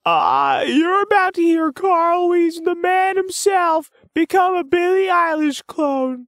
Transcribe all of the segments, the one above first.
You're about to hear Carl Wheezer, the man himself, become a Billie Eilish clone.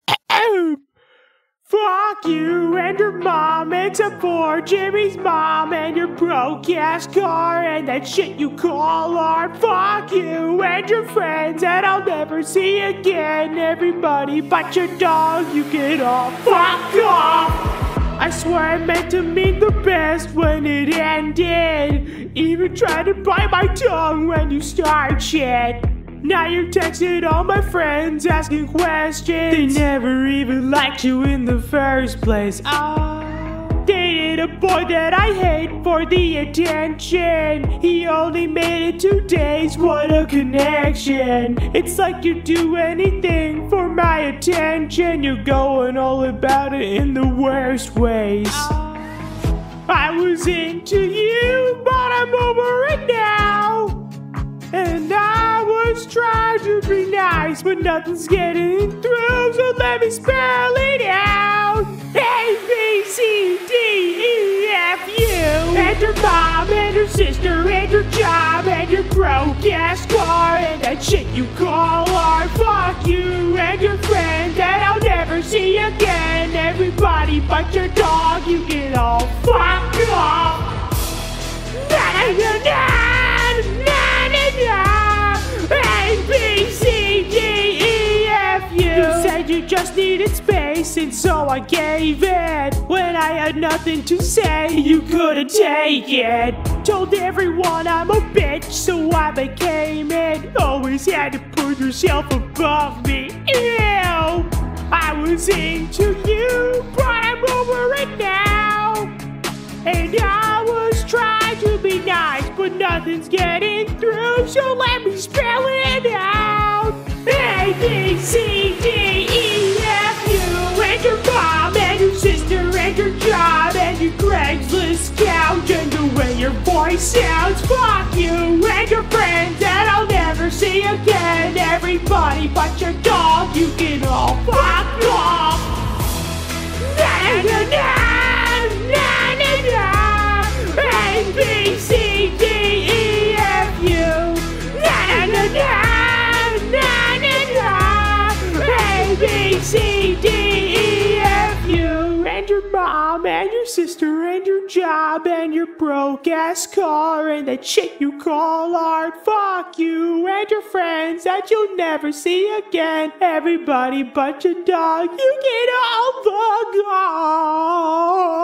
Fuck you and your mom, except for Jimmy's mom and your broke-ass car and that shit you call art. Fuck you and your friends that I'll never see again. Everybody but your dog, you get all fuck off. I swear I meant to mean the best when it ended. Even tried to bite my tongue when you start shit. Now you're texting all my friends asking questions. They never even liked you in the first place. Dated a boy that I hate for the attention. He only made it 2 days, what a connection. It's like you'd do anything for my attention. You're going all about it in the worst ways. I was into you, but I'm over it now. And I was trying to be nice, but nothing's getting through, so let me spell it out. A, B, C, D, E, F, U. And your mom, and your sister, and your job, and your broke-ass car, and that shit you call art. Fuck you and your friend that I'll never see again. Everybody but your dog, you get all fucked off. A, B, C, D, E, F, U. You said you just needed space, and so I gave it. When I had nothing to say, you couldn't take it. Told everyone I'm a bitch, so I became it. Always had to put yourself above me. Ew! I was into you, but I'm over it now. And I was trying to be nice, but nothing's getting through, so let me spell it out. A, B, C, D, E, F, U. And your mom, and your sister, and your job, and your Craigslist couch, and the way your voice sounds. Fuck you and your friends that I'll never see again. Everybody but your dog, you can all fuck off. A, B, C, D, E, F, U. A, B, C, D, E, F, U. And your mom, and your sister, and your job, and your broke-ass car, and that shit you call art. Fuck you and your friends that you'll never see again. Everybody but your dog, you get all the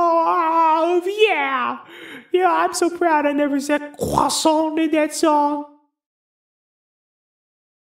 love. Yeah, I'm so proud I never said croissant in that song.